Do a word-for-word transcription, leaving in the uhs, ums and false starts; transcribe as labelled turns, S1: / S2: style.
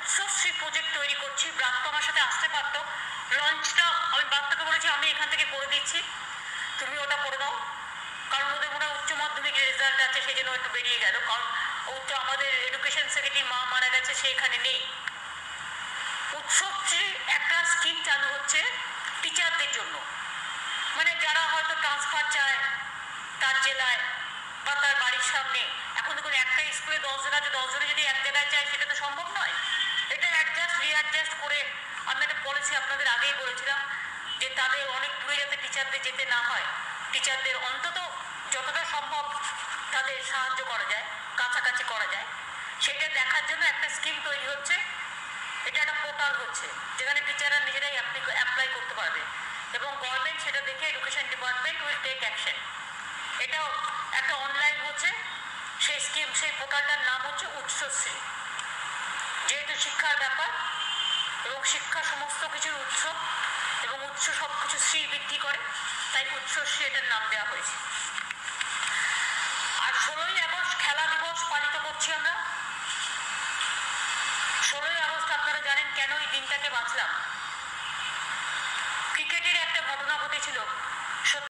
S1: Utsashree project তৈরি করছি। ব্রাত্য আমার সাথে আসতে পারতো, লঞ্চটা আমি ব্রাত্যকে বলেছি আমি এখান থেকে করে দিচ্ছি, তুমি ওটা করে দাও, কারণ ওদের মনে হয় উচ্চ মাধ্যমিকের রেজাল্ট আছে, সেই জন্য একটু বেরিয়ে গেল, কারণ উচ্চ আমাদের এডুকেশন সেক্রেটারি মা মারা গেছে, সে এখানে নেই। উৎসশ্রী একটা স্কিম চালু হচ্ছে টিচারদের জন্য, মানে যারা হয়তো ট্রান্সফার চায় তার জেলায় বা তার বাড়ির সামনে। এখন দেখুন একটা স্কুলে দশ জন আছে, দশ জনে যদি এক জায়গায় চায় সেটা তো সম্ভব নয়। এটা অ্যাডজাস্ট রিঅ্যাডজাস্ট করে আমি একটা পলিসি আপনাদের আগেই বলেছিলাম যে তাদের অনেক দূরে যাতে টিচারদের যেতে না হয়, টিচারদের অন্তত যতটা সম্ভব তাদের সাহায্য করা যায়, কাছাকাছি করা যায়, সেটা দেখার জন্য একটা স্কিম তৈরি হচ্ছে। এটা একটা পোর্টাল হচ্ছে যেখানে টিচাররা নিজেরাই অ্যাপ্লাই করতে পারবে এবং গভর্নমেন্ট সেটা দেখে education department will take action. এটাও একটা অনলাইন হচ্ছে, সেই স্কিম, সেই পোর্টালটার নাম হচ্ছে উৎসশ্রী। যেহেতু শিক্ষার ব্যাপার এবং শিক্ষা সমস্ত কিছুর উৎস এবং উৎস সব কিছু শ্রী বৃদ্ধি করে, তাই উৎসশ্রী এটার নাম দেওয়া হয়েছে। আর ষোলোই আগস্ট খেলা দিবস পালিত করছি আমরা। ষোলোই আগস্ট আপনারা জানেন কেন এই দিনটাকে বাঁচলাম। ক্রিকেটের একটা ঘটনা ঘটেছিল